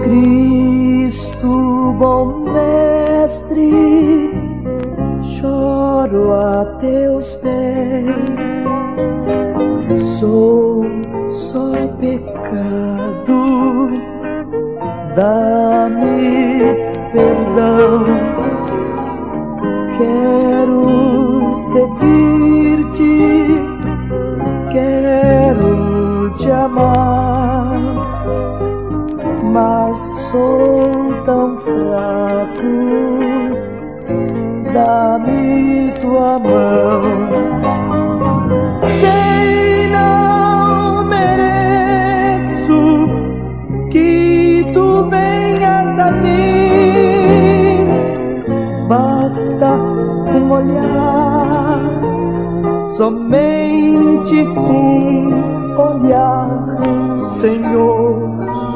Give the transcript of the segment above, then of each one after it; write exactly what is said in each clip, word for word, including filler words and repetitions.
Cristo, bom mestre, choro a teus pés. Sou só pecado, dá-me perdão. Quero seguir-te, quero te amar, mas sou tão fraco, dá-me tua mão. Sei, não mereço que tu venhas a mim, basta um olhar, somente um olhar, Senhor,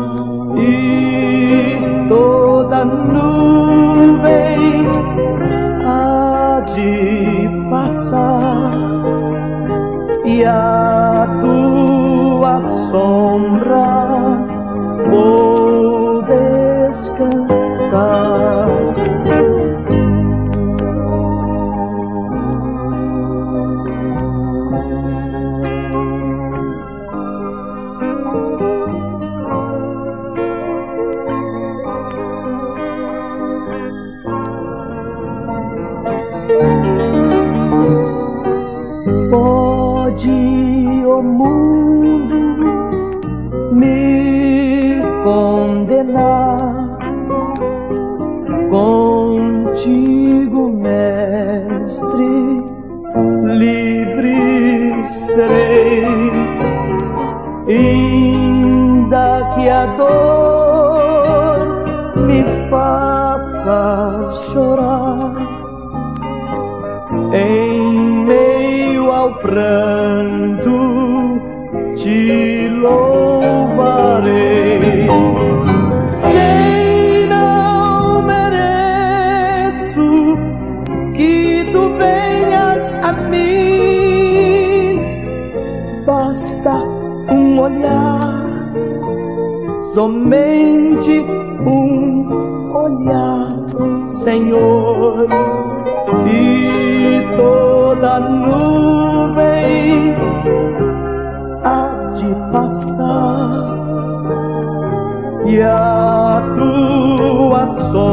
e toda nuvem há de passar, e a tua sombra vou descansar. Pode o mundo me condenar, contigo, mestre, livre serei, ainda que a dor me faça chorar. Em meio ao pranto te louvarei. Sei, não mereço que tu venhas a mim, basta um olhar, somente um olhar, Senhor, e toda nuvem há de passar, e a tua sombra